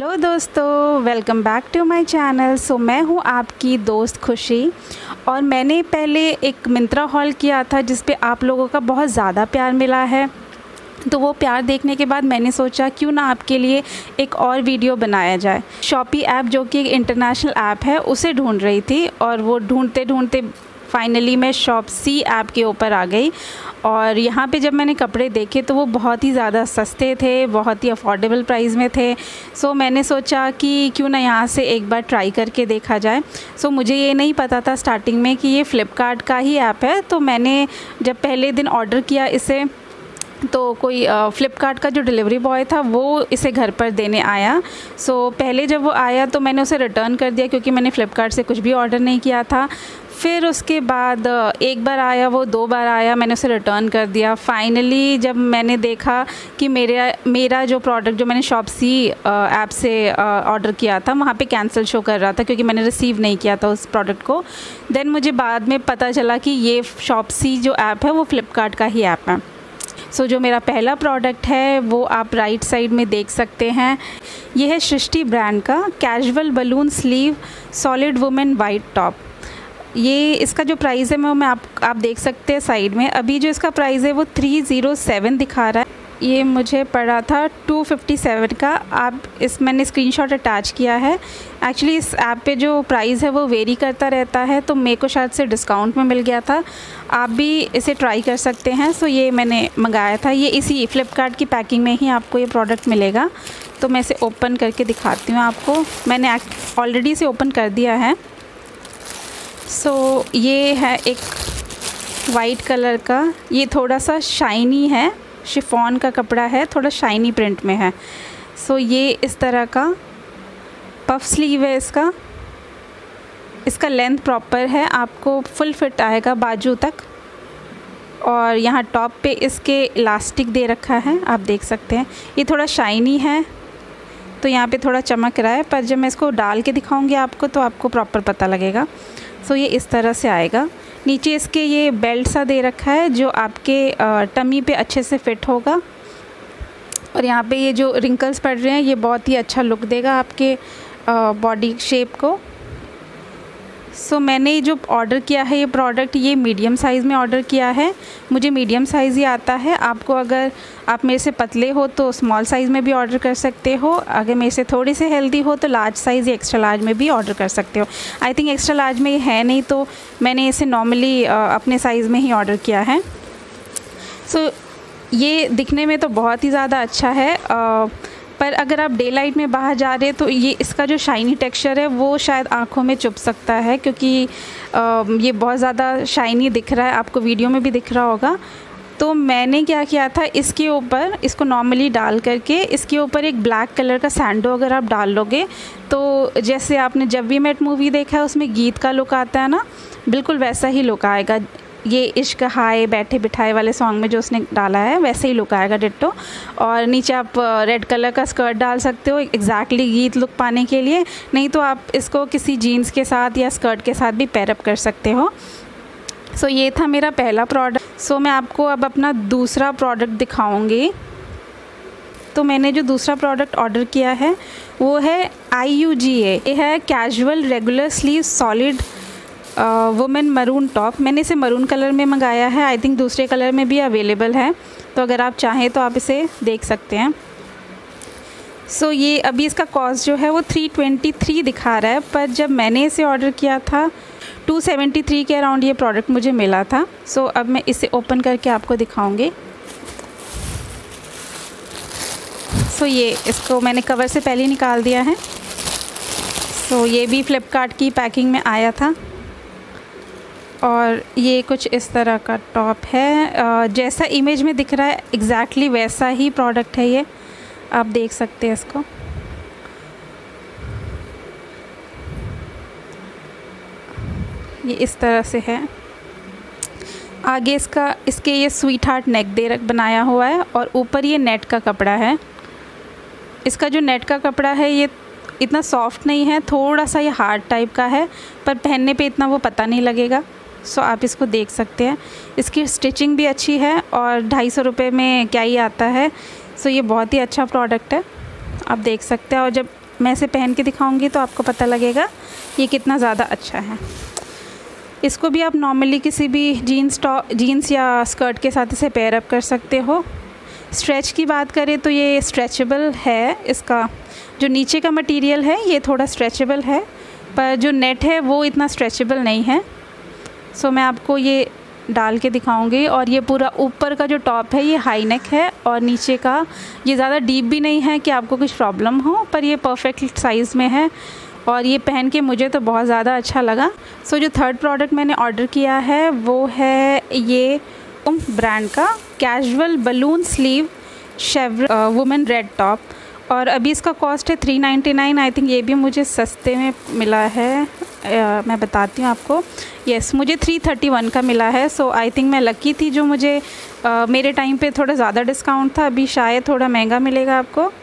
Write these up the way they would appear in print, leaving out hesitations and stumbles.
Hello दोस्तों, welcome back to my channel. So मैं हूँ आपकी दोस्त खुशी और मैंने पहले एक मिंत्रा हॉल किया था जिस पे आप लोगों का बहुत ज़्यादा प्यार मिला है। तो वो प्यार देखने के बाद मैंने सोचा क्यों ना आपके लिए एक और वीडियो बनाया जाए। शॉपी ऐप जो कि एक इंटरनेशनल ऐप है उसे ढूंढ रही थी और वो ढूंढते ढूंढते फाइनली मैं शॉपसी ऐप के ऊपर आ गई। और यहाँ पे जब मैंने कपड़े देखे तो वो बहुत ही ज़्यादा सस्ते थे, बहुत ही अफोर्डेबल प्राइस में थे। सो मैंने सोचा कि क्यों ना यहाँ से एक बार ट्राई करके देखा जाए। सो मुझे ये नहीं पता था स्टार्टिंग में कि ये फ़्लिपकार्ट का ही ऐप है। तो मैंने जब पहले दिन ऑर्डर किया इसे तो कोई फ़्लिपकार्ट का जो डिलीवरी बॉय था वो इसे घर पर देने आया। सो पहले जब वो आया तो मैंने उसे रिटर्न कर दिया क्योंकि मैंने फ़्लिपकार्ट से कुछ भी ऑर्डर नहीं किया था। फिर उसके बाद एक बार आया, वो 2 बार आया, मैंने उसे रिटर्न कर दिया। फाइनली जब मैंने देखा कि मेरा जो प्रोडक्ट जो मैंने शॉपसी ऐप से ऑर्डर किया था वहाँ पे कैंसिल शो कर रहा था क्योंकि मैंने रिसीव नहीं किया था उस प्रोडक्ट को। देन मुझे बाद में पता चला कि ये शॉपसी जो ऐप है वो फ़्लिपकार्ट का ही ऐप है। सो जो मेरा पहला प्रोडक्ट है वो आप राइट साइड में देख सकते हैं। ये है सृष्टि ब्रांड का casual balloon sleeve solid women white top. ये इसका जो प्राइस है मैं आप देख सकते हैं साइड में। अभी जो इसका प्राइस है वो 307 दिखा रहा है। ये मुझे पड़ा था 257 का। मैंने स्क्रीनशॉट अटैच किया है। एक्चुअली इस ऐप पे जो प्राइस है वो वेरी करता रहता है तो मेरे को शायद से डिस्काउंट में मिल गया था। आप भी इसे ट्राई कर सकते हैं। सो ये मैंने मंगाया था। ये इसी फ़्लिपकार्ट की पैकिंग में ही आपको ये प्रोडक्ट मिलेगा। तो मैं इसे ओपन करके दिखाती हूँ आपको। मैंने ऑलरेडी इसे ओपन कर दिया है। सो ये है एक वाइट कलर का, ये थोड़ा सा शाइनी है, शिफॉन का कपड़ा है, थोड़ा शाइनी प्रिंट में है। सो ये इस तरह का पफ स्लीव है इसका लेंथ प्रॉपर है, आपको फुल फिट आएगा बाजू तक। और यहाँ टॉप पे इसके इलास्टिक दे रखा है, आप देख सकते हैं। ये थोड़ा शाइनी है तो यहाँ पे थोड़ा चमक रहा है, पर जब मैं इसको डाल के दिखाऊंगी आपको तो आपको प्रॉपर पता लगेगा। सो ये इस तरह से आएगा। नीचे इसके ये बेल्ट सा दे रखा है जो आपके टमी पे अच्छे से फिट होगा। और यहाँ पे ये जो रिंकल्स पड़ रहे हैं ये बहुत ही अच्छा लुक देगा आपके बॉडी शेप को। सो मैंने जो ऑर्डर किया है ये प्रोडक्ट, ये मीडियम साइज़ में ऑर्डर किया है। मुझे मीडियम साइज़ ही आता है। आपको अगर आप मेरे से पतले हो तो स्मॉल साइज़ में भी ऑर्डर कर सकते हो। अगर मेरे से थोड़ी से हेल्दी हो तो लार्ज साइज़ या एक्स्ट्रा लार्ज में भी ऑर्डर कर सकते हो। आई थिंक एक्स्ट्रा लार्ज में ये है नहीं तो मैंने इसे नॉर्मली अपने साइज़ में ही ऑर्डर किया है। सो ये दिखने में तो बहुत ही ज़्यादा अच्छा है, पर अगर आप डे लाइट में बाहर जा रहे हैं तो ये इसका जो शाइनी टेक्सचर है वो शायद आँखों में चुभ सकता है क्योंकि ये बहुत ज़्यादा शाइनी दिख रहा है, आपको वीडियो में भी दिख रहा होगा। तो मैंने क्या किया था, इसके ऊपर इसको नॉर्मली डाल करके इसके ऊपर एक ब्लैक कलर का सैंडो अगर आप डाल लोगे तो जैसे आपने जब वी मेट मूवी देखा है उसमें गीत का लुक आता है ना, बिल्कुल वैसा ही लुक आएगा। ये इश्क हाय बैठे बिठाए वाले सॉन्ग में जो उसने डाला है वैसे ही लुक आएगा डिट्टो। और नीचे आप रेड कलर का स्कर्ट डाल सकते हो एग्जैक्टली गीत लुक पाने के लिए, नहीं तो आप इसको किसी जीन्स के साथ या स्कर्ट के साथ भी पैरअप कर सकते हो। सो ये था मेरा पहला प्रोडक्ट। सो मैं आपको अब अपना दूसरा प्रोडक्ट दिखाऊंगी। तो मैंने जो दूसरा प्रोडक्ट ऑर्डर किया है वो है IUGA। ये है casual regular sleeve solid women maroon top. मैंने इसे मरून कलर में मंगाया है। आई थिंक दूसरे कलर में भी अवेलेबल है, तो अगर आप चाहें तो आप इसे देख सकते हैं। सो ये अभी इसका कॉस्ट जो है वो 323 दिखा रहा है, पर जब मैंने इसे ऑर्डर किया था 273 के अराउंड ये प्रोडक्ट मुझे मिला था। सो अब मैं इसे ओपन करके आपको दिखाऊंगी। सो ये इसको मैंने कवर से पहले ही निकाल दिया है। सो ये भी फ़्लिपकार्ट की पैकिंग में आया था और ये कुछ इस तरह का टॉप है। जैसा इमेज में दिख रहा है एग्जैक्टली वैसा ही प्रोडक्ट है ये, आप देख सकते हैं इसको। ये इस तरह से है। आगे इसके ये स्वीट हार्ट नेक बनाया हुआ है और ऊपर ये नेट का कपड़ा है। इसका जो नेट का कपड़ा है ये इतना सॉफ्ट नहीं है, थोड़ा सा ये हार्ड टाइप का है, पर पहनने पे इतना वो पता नहीं लगेगा। सो आप इसको देख सकते हैं। इसकी स्टिचिंग भी अच्छी है और 250 रुपये में क्या ही आता है। सो ये बहुत ही अच्छा प्रोडक्ट है, आप देख सकते हैं। और जब मैं इसे पहन के दिखाऊंगी तो आपको पता लगेगा ये कितना ज़्यादा अच्छा है। इसको भी आप नॉर्मली किसी भी जीन्स या स्कर्ट के साथ इसे पेयर अप कर सकते हो। स्ट्रेच की बात करें तो ये स्ट्रेचेबल है, इसका जो नीचे का मटेरियल है ये थोड़ा स्ट्रेचेबल है, पर जो नेट है वो इतना स्ट्रेचेबल नहीं है। सो मैं आपको ये डाल के दिखाऊंगी। और ये पूरा ऊपर का जो टॉप है ये हाई नेक है और नीचे का ये ज़्यादा डीप भी नहीं है कि आपको कुछ प्रॉब्लम हो, पर ये परफेक्ट साइज़ में है और ये पहन के मुझे तो बहुत ज़्यादा अच्छा लगा। सो जो थर्ड प्रोडक्ट मैंने ऑर्डर किया है वो है ये ब्रांड का casual balloon sleeve chevron women red top, और अभी इसका कॉस्ट है 399। आई थिंक ये भी मुझे सस्ते में मिला है, मैं बताती हूँ आपको। यस, मुझे 331 का मिला है। सो आई थिंक मैं लकी थी जो मुझे मेरे टाइम पे थोड़ा ज़्यादा डिस्काउंट था, अभी शायद थोड़ा महंगा मिलेगा आपको।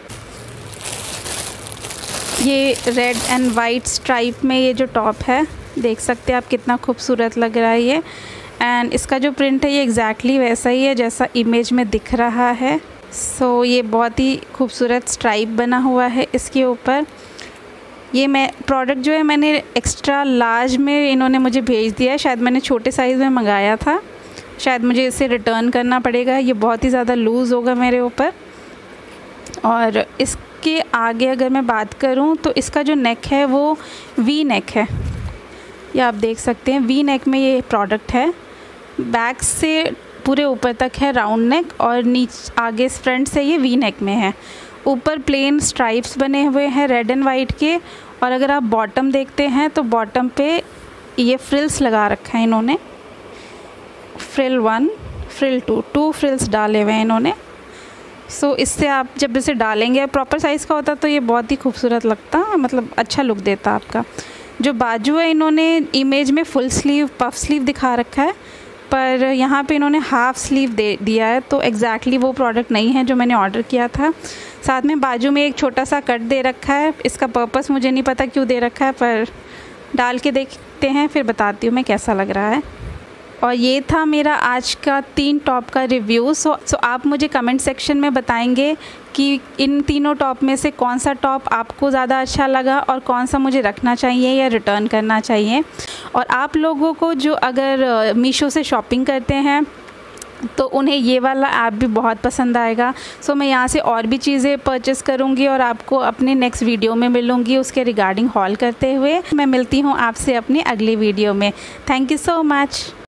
ये रेड एंड वाइट स्ट्राइप में ये जो टॉप है, देख सकते हैं आप कितना खूबसूरत लग रहा है ये। एंड इसका जो प्रिंट है ये एग्जैक्टली वैसा ही है जैसा इमेज में दिख रहा है। सो ये बहुत ही खूबसूरत स्ट्राइप बना हुआ है इसके ऊपर। ये मैं प्रोडक्ट जो है मैंने एक्स्ट्रा लार्ज में इन्होंने मुझे भेज दिया है, शायद मैंने छोटे साइज़ में मंगाया था, शायद मुझे इसे रिटर्न करना पड़ेगा, ये बहुत ही ज़्यादा लूज़ होगा मेरे ऊपर। और इसके आगे अगर मैं बात करूं तो इसका जो नेक है वो वी नेक है, ये आप देख सकते हैं वी नेक में ये प्रोडक्ट है। बैक से पूरे ऊपर तक है राउंड नेक और आगे फ्रंट से ये वी नेक में है। ऊपर प्लेन स्ट्राइप्स बने हुए हैं रेड एंड वाइट के, और अगर आप बॉटम देखते हैं तो बॉटम पे ये फ्रिल्स लगा रखा है इन्होंने, फ्रिल 1 फ्रिल 2 फ्रिल्स डाले हुए हैं इन्होंने। सो इससे आप जब इसे डालेंगे, प्रॉपर साइज़ का होता तो ये बहुत ही खूबसूरत लगता, मतलब अच्छा लुक देता आपका। जो बाजू है इन्होंने इमेज में फुल स्लीव पफ स्लीव दिखा रखा है, पर यहाँ पे इन्होंने हाफ़ स्लीव दे दिया है, तो एग्जैक्टली वो प्रोडक्ट नहीं है जो मैंने ऑर्डर किया था। साथ में बाजू में एक छोटा सा कट दे रखा है, इसका पर्पस मुझे नहीं पता क्यों दे रखा है, पर डाल के देखते हैं फिर बताती हूँ मैं कैसा लग रहा है। और ये था मेरा आज का 3 टॉप का रिव्यू। सो आप मुझे कमेंट सेक्शन में बताएंगे कि इन तीनों टॉप में से कौन सा टॉप आपको ज़्यादा अच्छा लगा और कौन सा मुझे रखना चाहिए या रिटर्न करना चाहिए। और आप लोगों को जो अगर मीशो से शॉपिंग करते हैं तो उन्हें ये वाला ऐप भी बहुत पसंद आएगा। सो मैं यहाँ से और भी चीज़ें परचेज़ करूँगी और आपको अपने नेक्स्ट वीडियो में मिलूँगी उसके रिगार्डिंग हॉल करते हुए। मैं मिलती हूँ आपसे अपनी अगली वीडियो में। Thank you so much.